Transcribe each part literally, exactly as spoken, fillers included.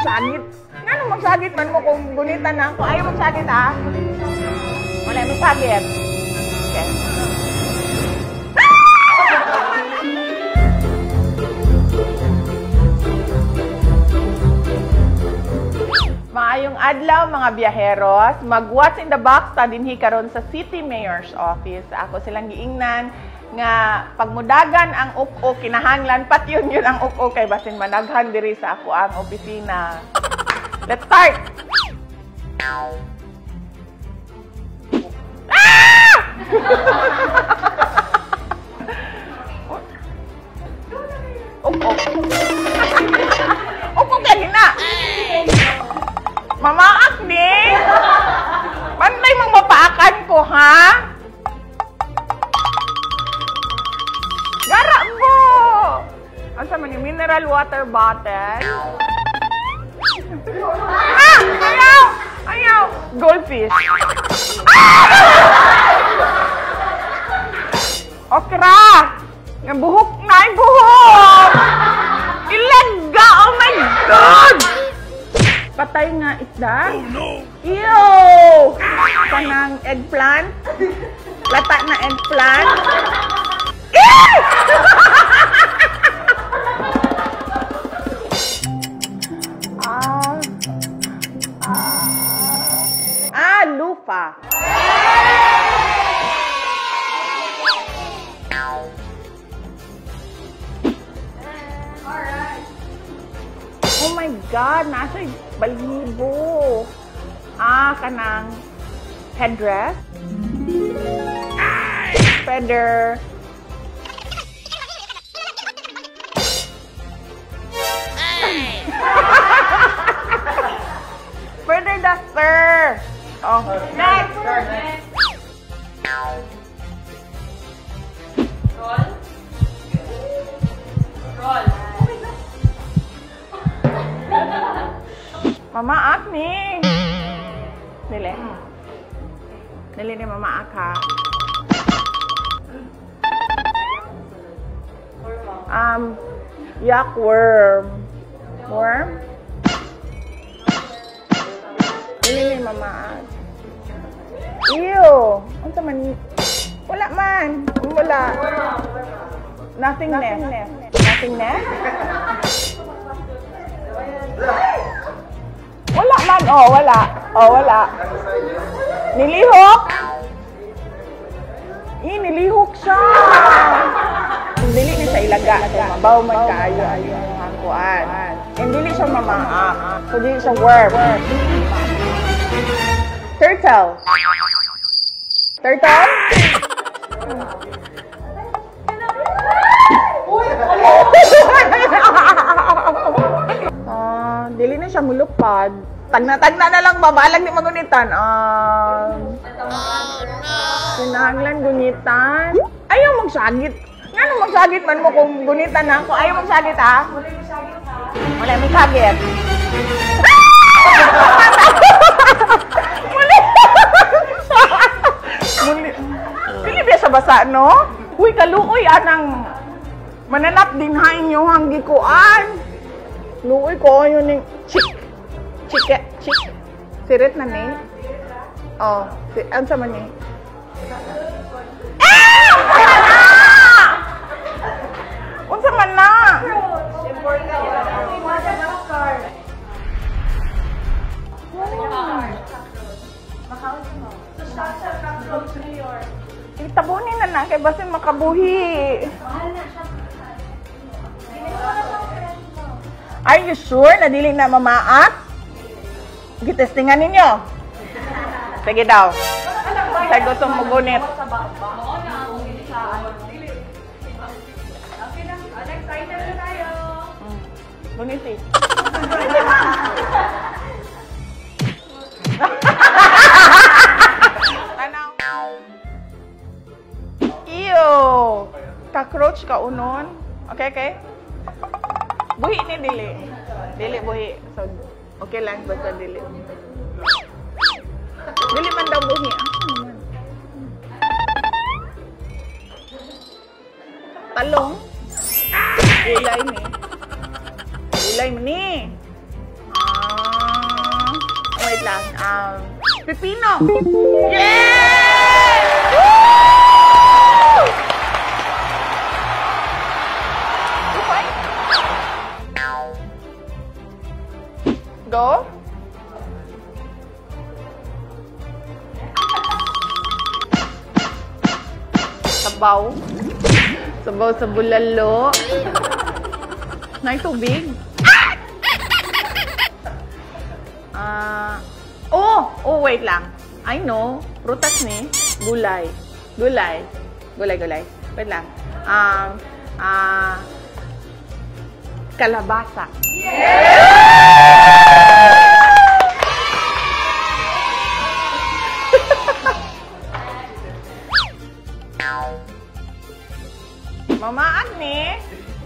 magsagit. Nga nung magsagit man mo kung gunitan na ako. Ayaw magsagit ha? Wala magsagit. Okay. Maayong adlaw mga biyaheros, mag-what's in the box ta dinhi karon sa City Mayor's Office. Ako silang giingnan nga pagmudagan ang uk-uk kinahanglan pat yun yun ang uk-uk kay basin managhan diri sa ako ang opisina. Let's start. Ah! Uk-uk. Uk-uk kanina. Mamaak ni! Bantay mong mapaakan ko, ha? Gara mo! Ano sa man yung mineral water bottle? Ah! Ayaw! Ayaw! Goldfish. Ah! Okra! Yung buhok na yung buhok! Ilaga! Oh my God! Patay nga isda. Oh no! Ew! Kanang eggplant. Lata na eggplant. Ew! ah, ah, ah, lupa. Oh my God, nasa balibo. Ah, kanang headdress. Feather. Feather duster. Oh, next. Roll. Roll. Mamaak ni. Dili. Dili ni mamaak ha. Um, yak worm. Worm? Dili ni mamaak. Ew. Ano sa man? Wala man. Wala. Nothingness. Nothingness? Wala man, oh, wala. Oh, wala. Nilihok? Eh, nilihok siya. Kung dili ni sa ilaga, mabaw man kaayo ang hangkuan. And dili siya mamaak. So, dili siya worm. Turtle. Turtle? Ah, dili na siya mulupad. Tagna-tagna na lang babalag ni magunitan. Ah. Kinahanglan gunitan. Ayaw magsagit. Nga nung magsagit man mo kung gunitan na ako. Ayaw magsagit ha? Wala magsagit. Muli. Muli. Dili biya sa basa, no? Uy, kaluoy anang mananap din ha inyo hanggi kuan. Luoy ko yun yung chick. Chick. Chick. Sirit na ni. Oh, si ano sa man ni? Ah! Unsa man na? Itabunin na na kay basin makabuhi. Are you sure na dili na mamaak? Gitestingan ninyo. Sige daw. Sa gusto mo gunit. Next item na tayo. Gunit eh. Tanaw. Ew. Cockroach ka unon. Okay, okay. Buhi ni dili. Dili buhi. So, okay lang basta dili. Dili man daw buhi. Ah, talong. Ulay ni. Ulay ni. wait lang. Um, pipino! Yes! Okay. Go. Sabaw. Sabaw sa bulalo. Nay tubig. Ah, uh, oh, oh wait lang. I know, prutas ni gulay. Gulay. Gulay, gulay. Wait lang. Um, ah, uh, kalabasa. Mama Agni.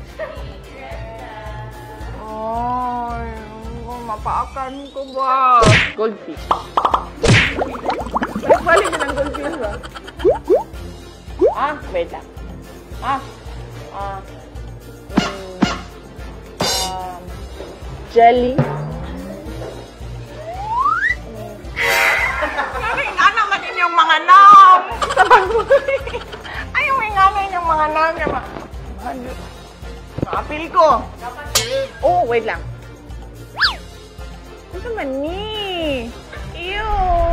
Ay, mapaakan ko ba? Goldfish. Balik-balik din ang goldfish ba? Ah, wait lang. Ah, ah, mm, um, jelly. Ay, ano man inyong mga nam? Ay, may nga yung mga nam. Nakapil ko. Oh, wait lang. Ano man ni? Ew.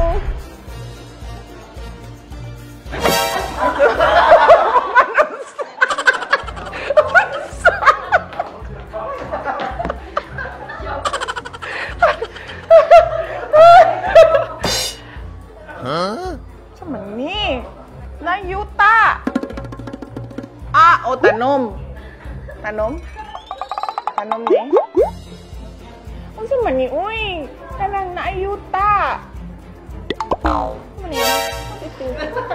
Huh? Ano man ni? Nayuta. Ah, o tanom. Tanom? Tanom ni? Ano sa mani? Uy! Tarang naayuta! Ano ni? Ito.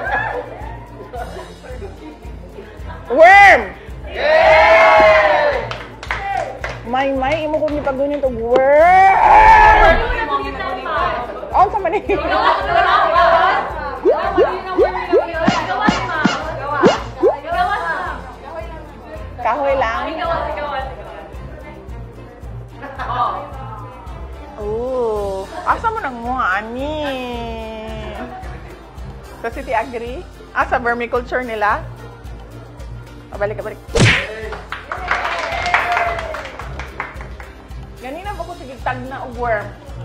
Worm! Yay! May, may, imo ko ni pag-gunin ito. Worm! Oh, sa mani? Kahoy lang? Oh, asa mo nang muha ani? Sa City Agri? Ah, sa vermiculture nila? Oh, balik ka, balik. Ganina ba ko sige tag na og worm?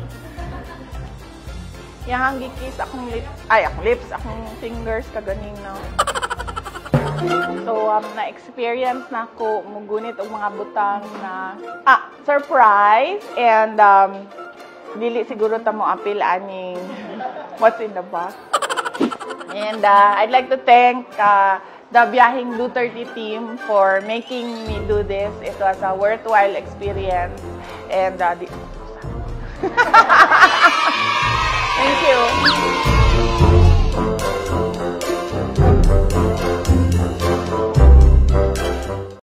Yahang gikis akong lips, ay akong lips, akong fingers kaganina. So, um, na-experience na ko mugunit og mga butang na ah, surprise and um, dili siguro ta mo apil aning what's in the box. And uh, I'd like to thank uh, the Biyahing Duterte team for making me do this. It was a worthwhile experience and uh, the thank you.